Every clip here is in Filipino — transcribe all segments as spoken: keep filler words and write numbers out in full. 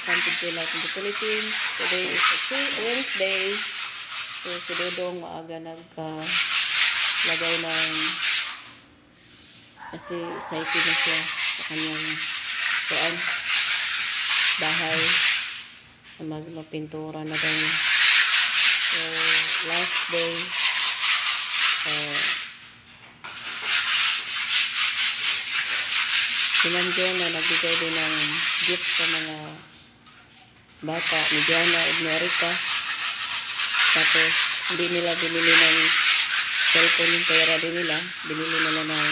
Come to life in the Philippines. Today is a Wednesday. So, si Dodong maaga nagka-lagay ng kasi excited na siya sa kanyang kuan bahay na mag magpintura na daw niya. So, last day uh, si Ma'am Jen na nagbigay din ng gift sa mga bata ni Diana at ni Erika. Tapos hindi nila binili ng cellphone yung pera din nila, binili nila ng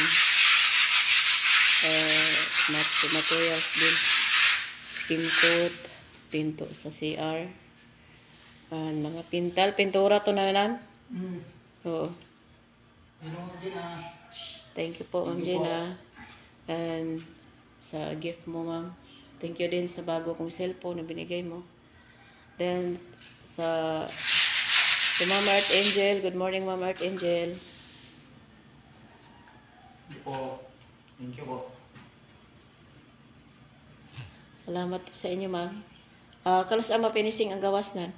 uh, mat materials din, skin coat, pinto sa C R, uh, mga pintal, pintura to na nan. Mm. Oo. Thank you po, Ma'am Gina. And sa gift mo, ma'am. Thank you din sa bago kong cellphone na binigay mo. Then sa si Ma'am Art Angel, good morning Ma'am Art Angel. Po. Thank you po. Salamat po sa inyo, ma'am. Uh, kalos ang mapinising ang gawas na?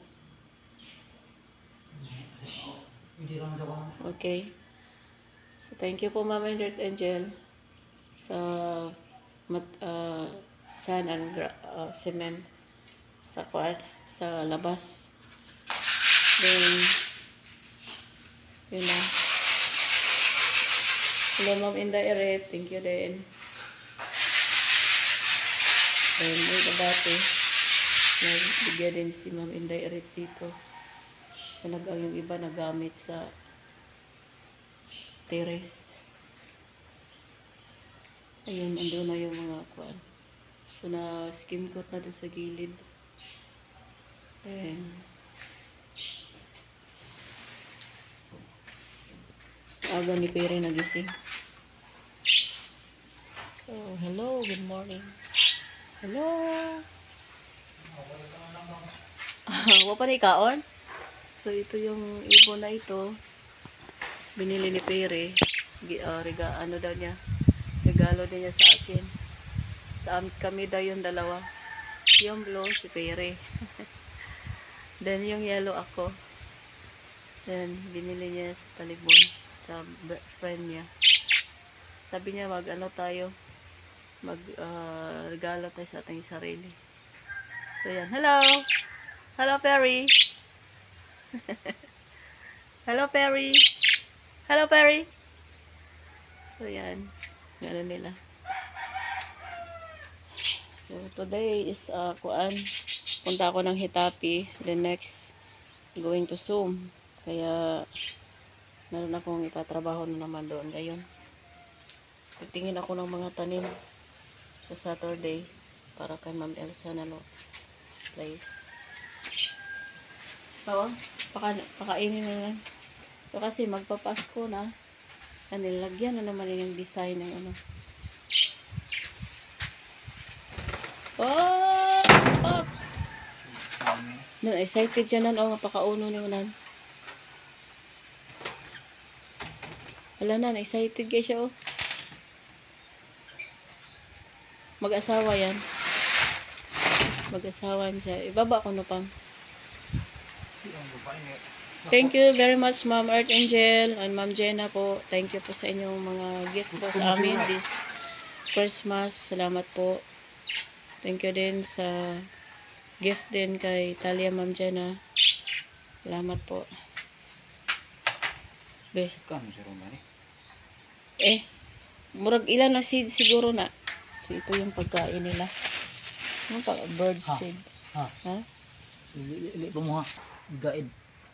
Hindi lang gawa. Okay. So thank you po Ma'am Art Angel sa mat, uh, sand and uh, cement sa kuan sa labas. Then yun na. Hello Ma'am Inday Eret, thank you din. Then may dati nagbigay din si Ma'am Inday Eret dito. So, nag yung iba nagamit sa terrace. Ayun, ando na yung mga kuan. So na skim coat na doon sa gilid. Then aga ni Pere nagising. So, hello, good morning. Hello. Wa pa ni kaon? So ito yung ibon na ito. Binili ni Pere. Uh, rega, ano daw niya? Regalo din niya sa akin. Sa kami daw yung dalawa. Yung blue si Pere. Then yung yellow ako. Then binili niya sa Talibon sa friend niya. Sabi niya mag ano tayo, mag uh, regalo tayo sa ating sarili. So yan, hello. Hello Perry. Hello Perry. Hello Perry. So yan, gano'n nila. So today is uh, kuan, punta ako ng Hitapi. The next going to Zoom. Kaya meron akong itatrabaho na naman doon ngayon. Titingin ako ng mga tanim sa Saturday para kay Ma'am Elsa na no place. Oo, paka, pakainin na lang. So kasi magpapasko na, nilagyan na naman yung design ng ano. Oh! Oh! No, excited siya nan, o nga pakauno ni unan. Wala na, excited kayo siya, oh. Mag-asawa yan. Mag-asawa siya. Ibaba ko no pang. Thank you very much Ma'am Art Angel and Ma'am Jenna po. Thank you po sa inyong mga gift po sa amin this Christmas. Salamat po. Thank you din sa gift din kay Talia Ma'am Jenna. Salamat po. Be. Eh, murag ilan na seed siguro na. So ito yung pagkain nila. Ano pa? Bird seed. Ha? Ha? Ili pa mo ha. Gaid.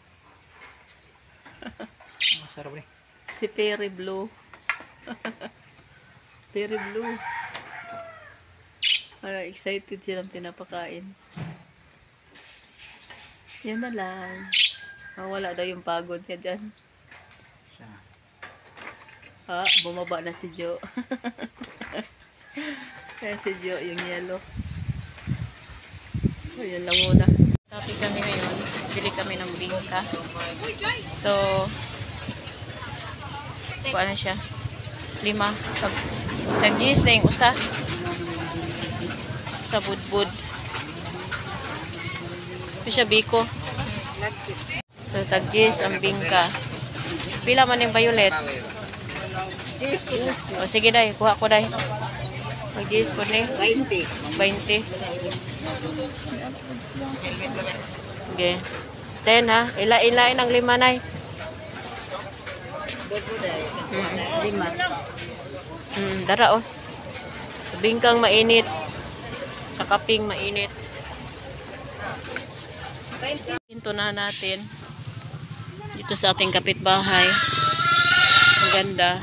Masarap rin. Si Perry Blue. Perry Blue. Para excited silang pinapakain. Yan na lang. Wala daw yung pagod niya dyan. Ha? Bumaba na si Jo. Kaya si Jo yung yellow. So, yan lang muna. Tapi kami ngayon. Bili kami ng bingka. So, kuha na siya. Lima. Nag-gis na yung usa. Sa budbud. Ito siya biko. So, tag-gis ang bingka. Pila man yung violet? O sige day, kuha ko day. Mag-gis po ni? twenty. twenty. Okay. Ten ha? Ila-ilain ang lima nay. Lima. Hmm, dara oh. Bingkang mainit. Sa kaping mainit. Pinto na natin. Dito sa ating kapitbahay. Ang ganda.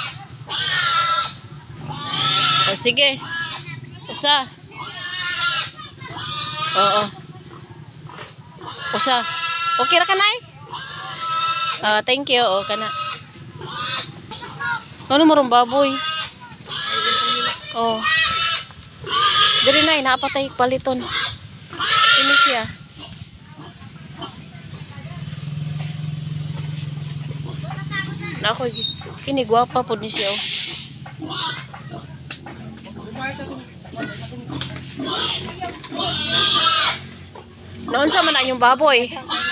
O sige. Usa. Oo. Usa. Okay ra ka nay? Ah, thank you. O kana. Ano mo ron baboy? Oh. Diri nay napatay paliton. Ini siya. Na ako kini gwapa pud ni siya. Oh. Noon sa man na yung baboy.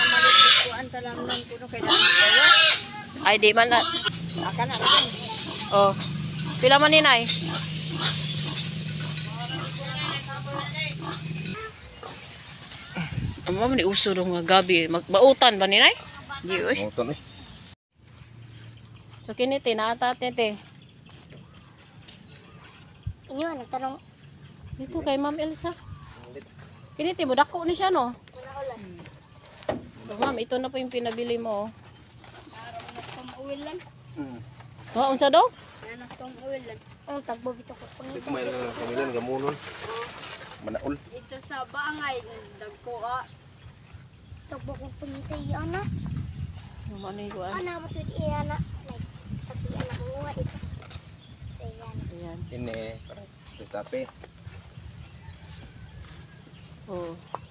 Ay di man na. Oh. Pila man ni nay? Amo man ni uso dong nga gabi. Magbautan ba ni nay? Di oy. Moton eh. So kini ti naata tete. Inyo, nagtanong. Dito kay Ma'am Elsa. Kini ti mo dako ni siya no. So, ma'am, ito na po yung pinabili mo. Uwil lang. Oh, unsa daw? Nanas pang uwil lang. Ang tagbo bito ko po. Ito may lang kamilan gamunon. Manaol. Ito sa bangay, dagko ah. Tagbo ko pangitay ana. Ano ni ko? Ana mo tuwid ana. Like, pati ana mo ito. Ayan. Ayan. Ini para tetapi Oh.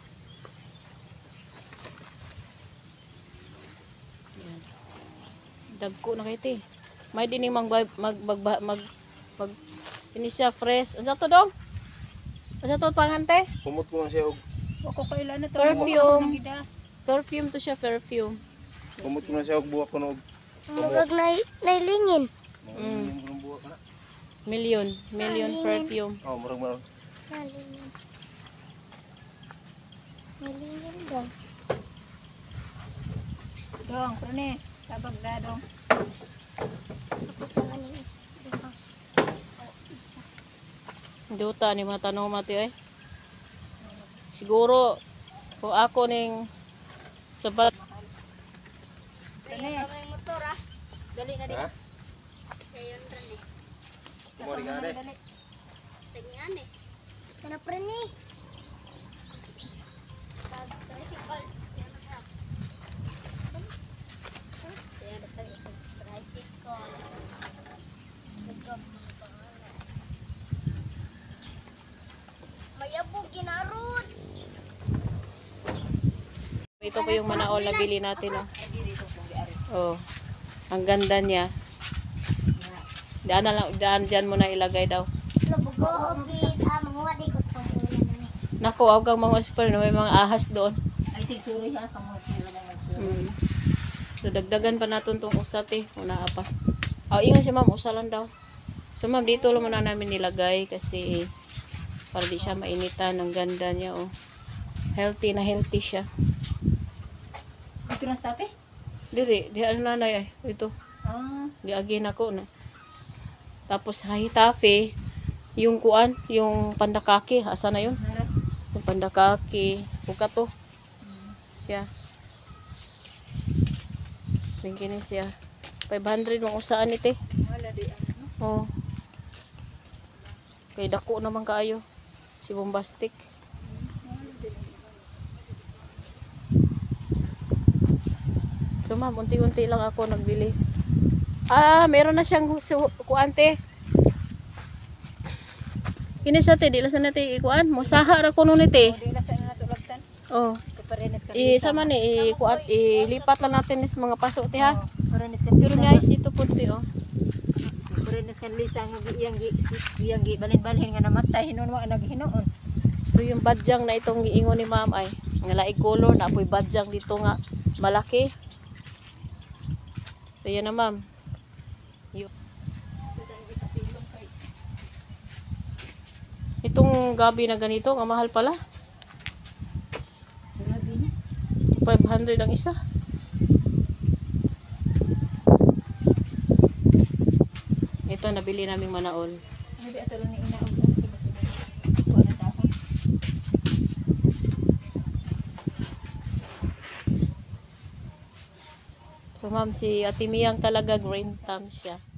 Ayan. Dagko na kay ti. May dining mag mag mag mag, mag, mag ini siya fresh. Unsa to dong? Unsa to pangante? kumot ko lang siya og Ako kailan na to. Perfume. Perfume to siya, perfume. kumot ko lang siya og buwak ko nog. Murag na nailingin. Mm. Murag buwak na. Million, million perfume. Oh, murag murag. Nailingin. Nailingin daw. Dong, prone. Tabag na dong. Ako pala ni isa. Diba? Oh, isa. Duta ni mga tanong mati ay. Siguro kung ako ning sabat Kaya yung motor ah. Dali na di. Ha? Kaya yun rin eh. Kumori ka na eh. Sige nga eh. Kana pa rin eh. Tricycle. Yan na siya. Yan na tayo sa tricycle. May abog, ginarod. ito pa yung manaol na bili natin oh. Oh. Ang ganda niya. Daan na lang, daan dyan mo na ilagay daw. Labugo, okay. Ah, mga di ko sa pangkulan na eh. Naku, awag ang mga super na may mga ahas doon. Ay sigsuri ha kamo sila mo magsuri. Mm. So dagdagan pa natin tong usat eh. Una pa. Aw, ingon si ma'am, usa lang daw. So ma'am, dito lang muna namin nilagay kasi para di siya mainitan. Ang ganda niya oh. Healthy na healthy siya. Ito na stop eh. Diri, di ano nanay ay. Ito. Ah, Di agin ako na. Tapos hahitafe, yung kuan, yung pandakaki, asa na yun? harap. Yung pandakaki, buka to. Siya. Tingin ni siya. five hundred mong usaan ite. Wala di ano. Oh. Kay dako naman kaayo. Si bombastic. So ma'am, unti-unti lang ako nagbili. Ah, meron na siyang su- kuante. Kini sa te, di lang sa nati ikuan. Mosaha ra kuno ni te. Di na sa na tulagtan. Oh. Kaparenes ka. I sama ni ikuan, ilipat lang natin is mga paso ti ha. Kaparenes ka. Pero guys, ito puti oh. Kaparenes kan lisa nga iyang gi iyang gi balin-balin nga namatay hinon wa naghinoon. So yung badyang na itong giingon ni ma'am ay Nga laing color na apoy badyang dito nga malaki. So yan na ma'am. Yun. Itong gabi na ganito, nga mahal pala. five hundred ang isa. Ito, nabili naming manaol. Hindi ato lang ni ina og kasi wala dahon. So ma'am, si Ate Miyang talaga green thumb siya.